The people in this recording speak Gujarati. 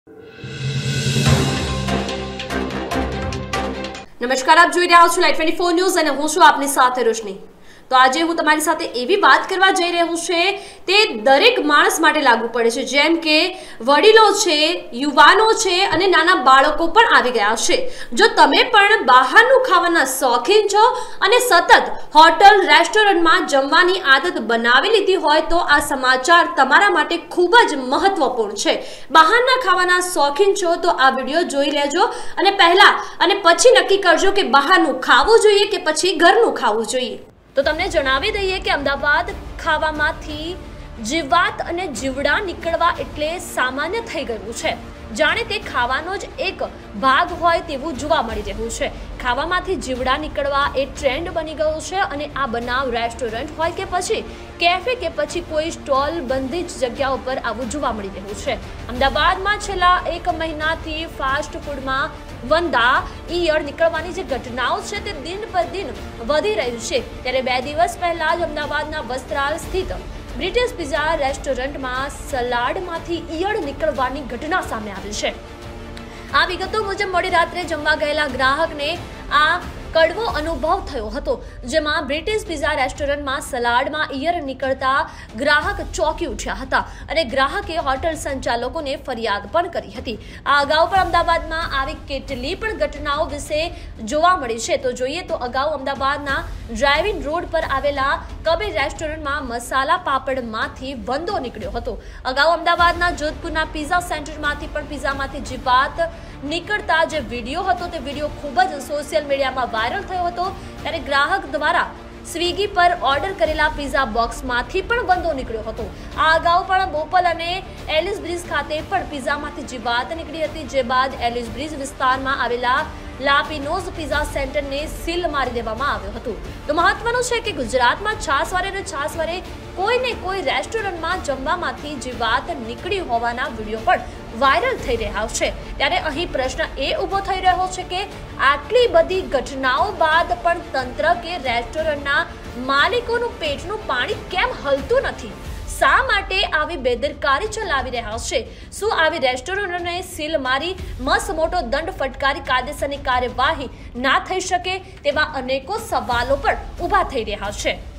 નમસ્કાર, આપ જોઈ રહ્યા છો લાઈવ 24 ન્યૂઝ અને હું છું આપની સાથે રોશની। તો આજે હું તમારી સાથે એવી વાત કરવા જઈ રહ્યું છે તે દરેક માણસ માટે લાગુ પડે છે, જેમ કે વડીલો છે, યુવાનો છે અને નાના બાળકો પણ આવી ગયા છે। જો તમે પણ બહારનું ખાવાના શોખીન છો અને સતત હોટલ રેસ્ટોરન્ટમાં જમવાની આદત બનાવી લીધી હોય તો આ સમાચાર તમારા માટે ખૂબ જ મહત્વપૂર્ણ છે। બહારના ખાવાના શોખીન છો તો આ વિડિયો જોઈ લેજો અને પહેલા અને પછી નક્કી કરજો કે બહારનું ખાવું જોઈએ કે પછી ઘરનું ખાવું જોઈએ। તો તમને જણાવી દઈએ કે અમદાવાદ ખાવામાંથી જીવાત અને જીવડા નીકળવા એટલે સામાન્ય થઈ ગયું છે, જાણે તે ખાવાનો જ એક ભાગ હોય તેવું જોવા મળી રહ્યું છે। ખાવામાંથી જીવડા નીકળવા એ ટ્રેન્ડ બની ગયો છે અને આ બનાવ રેસ્ટોરન્ટ હોય કે પછી કેફે કે પછી કોઈ સ્ટોલ બંધી જ જગ્યા ઉપર આવું જોવા મળી રહ્યું છે। અમદાવાદમાં છેલ્લા 1 મહિનાથી ફાસ્ટ ફૂડમાં વંદા ઈયળ નીકળવાની જે ઘટનાઓ છે તે દિન પર દિન વધી રહી છે। ત્યારે 2 દિવસ પહેલા જ અમદાવાદના વસ્ત્રાલ સ્થિત બ્રિટિશ પિઝા રેસ્ટોરન્ટમાં સલાડમાંથી ઈયળ નીકળવાની ઘટના સામે આવી છે। આ વિગતો મુજબ મોડી રાત્રે જમવા ગયેલા ગ્રાહકને આ કડવો અનુભવ થયો હતો, જેમાં બ્રિટિશ પિઝા રેસ્ટોરન્ટમાં સલાડમાં ઈયળ નીકળતા ગ્રાહક ચોંકી ઉઠ્યા હતા અને ગ્રાહકે હોટલ સંચાલકોને ફરિયાદ પણ કરી હતી। આ અગાઉ પણ અમદાવાદમાં આવી કેટલી પણ ઘટનાઓ વિશે જોવા મળી છે। તો જોઈએ તો અગાઉ અમદાવાદના ડ્રાઇવિંગ રોડ પર આવેલા કબીર રેસ્ટોરન્ટમાં મસાલા પાપડમાંથી વંદો નીકળ્યો હતો। અગાઉ અમદાવાદના જોધપુરના પિઝા સેન્ટરમાંથી પણ પિઝામાંથી જીવાત નીકળતા જે વિડીયો હતો તે વિડીયો ખૂબ જ સોશિયલ મીડિયામાં વાયરલ થયો હતો। ત્યારે ગ્રાહક દ્વારા સ્વિગી પર ઓર્ડર કરેલા પિઝા બોક્સમાંથી પણ વંદો નીકળ્યો હતો। આ અગાઉ પણ બોપલ અને એલિસ બ્રિજ ખાતે પણ પિઝામાંથી જીવાત નીકળી હતી, જે બાદ એલિસ બ્રિજ વિસ્તારમાં આવેલા લાપિનોઝ પિઝા સેન્ટરને સીલ મારી દેવામાં આવ્યો હતો। તો મહત્વનું છે કે ગુજરાતમાં છાસવારે કોઈને કોઈ રેસ્ટોરન્ટમાં જમવામાંથી જીવાત નીકળી હોવાના વિડીયો પણ વાયરલ થઈ રહ્યા છે। ત્યારે અહીં પ્રશ્ન એ ઊભો થઈ રહ્યો છે કે આટલી બધી ઘટનાઓ બાદ પણ તંત્ર કે રેસ્ટોરન્ટના માલિકોનું પેટનું પાણી કેમ હલતું નથી? શા માટે આવી બેદરકારી ચલાવી રહ્યા છે? શું આવી રેસ્ટોરન્ટોને સીલ મારી મસ્ત મોટો દંડ ફટકારી કાયદેસરની કાર્યવાહી ના થઈ શકે? તેવા અનેકો સવાલો પણ ઊભા થઈ રહ્યા છે।